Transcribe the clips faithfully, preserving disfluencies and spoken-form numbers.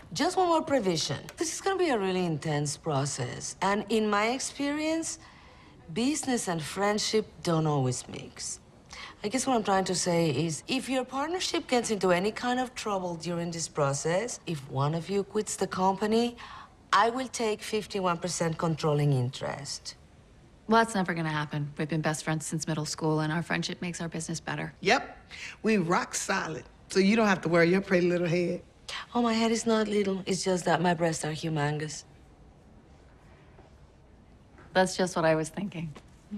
Just one more prevision. This is gonna be a really intense process. And in my experience, business and friendship don't always mix. I guess what I'm trying to say is, if your partnership gets into any kind of trouble during this process, if one of you quits the company, I will take fifty-one percent controlling interest. Well, that's never gonna happen. We've been best friends since middle school, and our friendship makes our business better. Yep, we rock solid, so you don't have to worry your pretty little head. Oh, my head is not little. It's just that my breasts are humongous. That's just what I was thinking.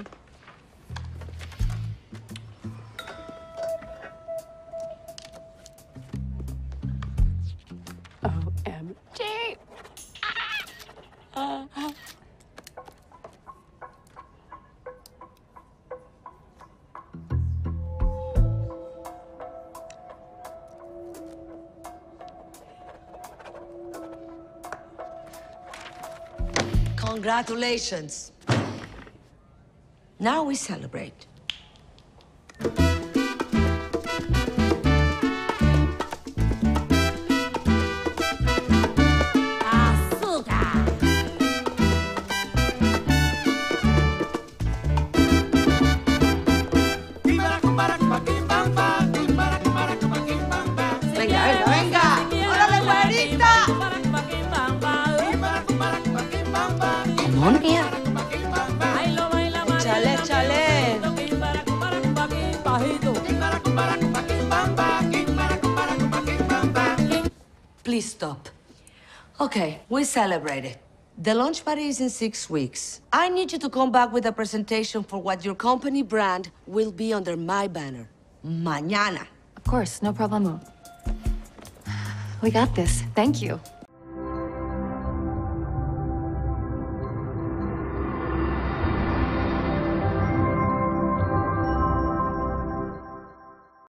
O M G. Uh, uh. Congratulations. Now we celebrate. Venga, venga, venga. ¡Órale, güerita! Come on, mía. Échale, échale. Please stop. Okay, we celebrated. The launch party is in six weeks. I need you to come back with a presentation for what your company brand will be under my banner. Mañana. Of course, no problemo. We got this. Thank you.